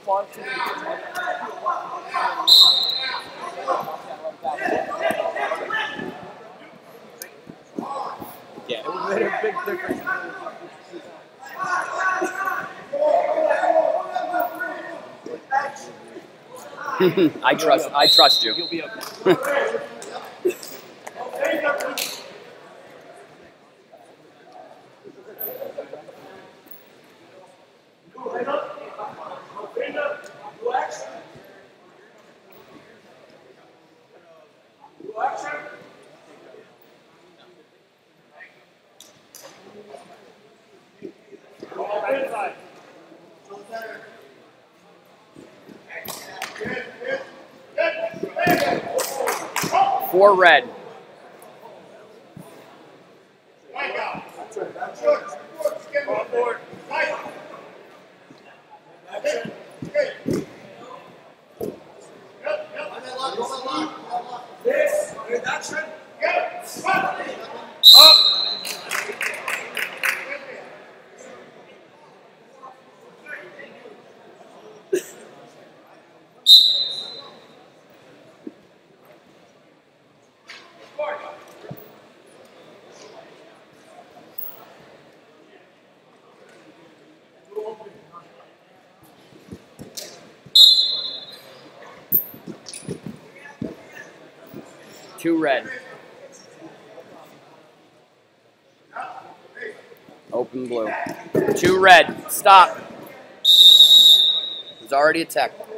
Yeah, it would have made a big difference. I trust you. You'll be okay. Four red. Two red. Open blue. Two red. Stop. There's already a tech.